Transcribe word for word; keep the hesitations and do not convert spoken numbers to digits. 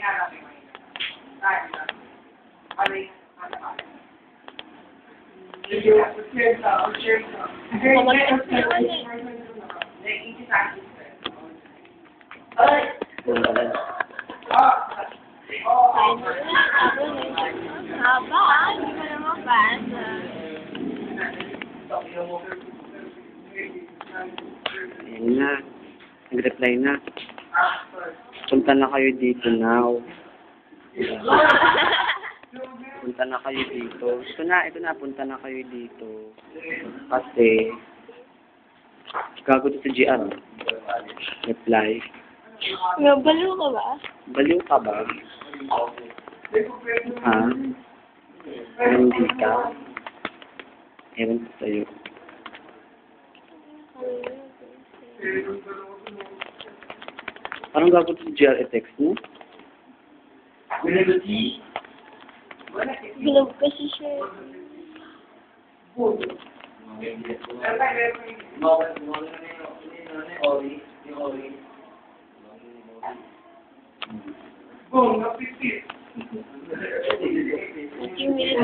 Haba, hindi mo na mabasa. Ayan na. Nag-reply na. Punta na kayo dito now. Punta na kayo dito. Ito na, ito na. Punta na kayo dito. Kasi, gago to sa G R. Reply. Nabalo ka ba? Baliw ka ba? Ha? Hindi ka? Ewan ko sa'yo. Parang gago to sa G R e-text mo? Bilog kasi siya. Boom,